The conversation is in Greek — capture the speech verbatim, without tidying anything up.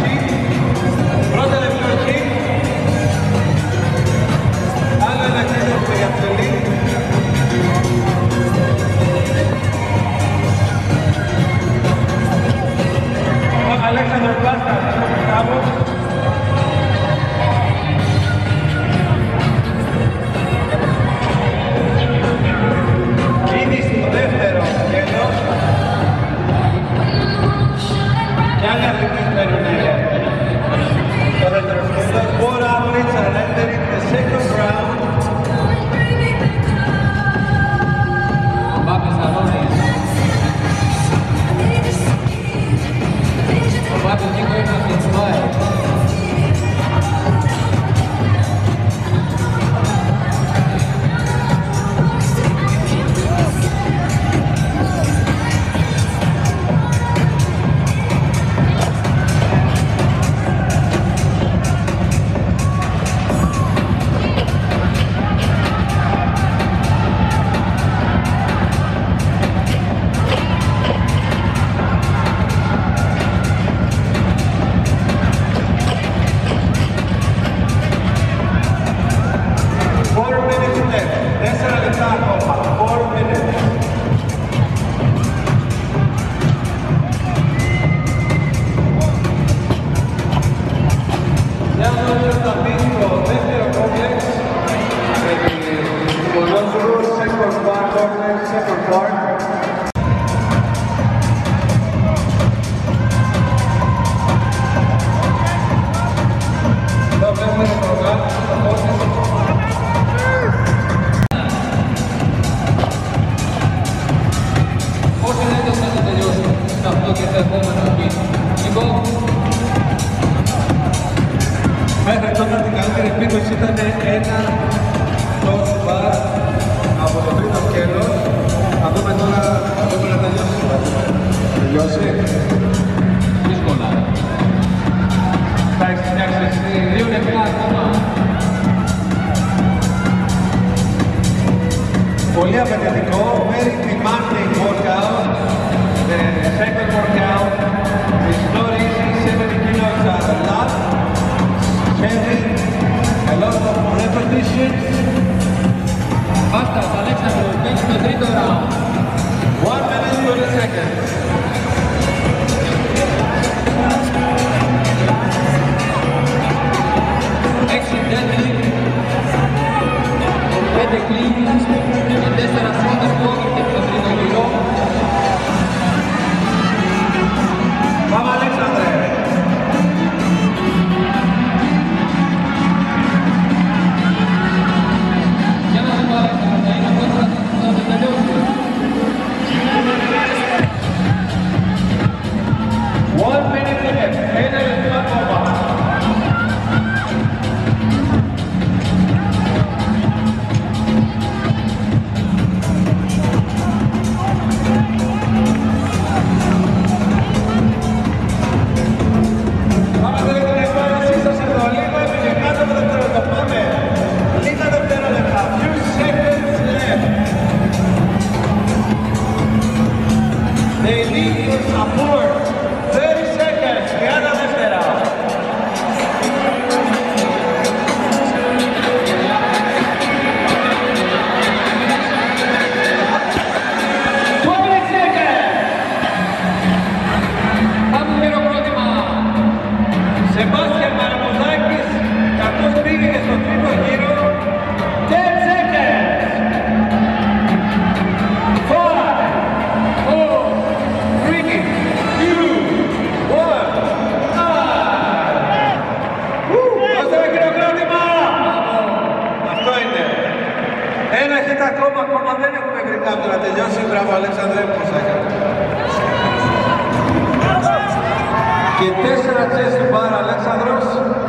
Πρώτο λεπτό εκεί. Άλλο ένα κίνητο για ψελή. Αλέξανδρο Πλάστα, μπράβο. Ήδη στο δεύτερο σκέλος. Και άλλη αθλητής περιμένει. Το δεύτερο σκέλος. Four athletes are entering the second round. Πάμε Σαλόνης. Ο Πάπης Νίκο είναι να φλεξουάει. Μέχρι τώρα την καλύτερη επίδοση ήταν ένα τόσο μπαρ από το τρίτο σκέλος. Θα δούμε τώρα, θα δούμε να τελειώσει. Τελειώσει. Δύσκολα. Θα έχεις φτιάξει Δύο λεπτά ακόμα. πολύ απαιτητικό, very demanding workout. The second workout is not easy, seventy kilos are a lot. Heavy, a lot of repetitions. Μπάστας, Αλέξανδρο, μπαίνει στο τρίτο round. one minute thirty seconds. Έξι deadlift, πέντε clean και τέσσερα σώτα πόδι και στο τρίτο γύρο. Πάμε Αλέξανδρε. Για να δούμε Αλέξανδρο, θα είναι κόντρα να το τελειώσει. one minute left. Ένα λεπτό ακόμα. Ένα έχετε ακόμα, ακόμα δεν έχουμε βρει κάποιο να τελειώσει. Μπράβο Αλέξανδρε, πώς έκανε. Και τέσσερα chest bar Αλέξανδρος.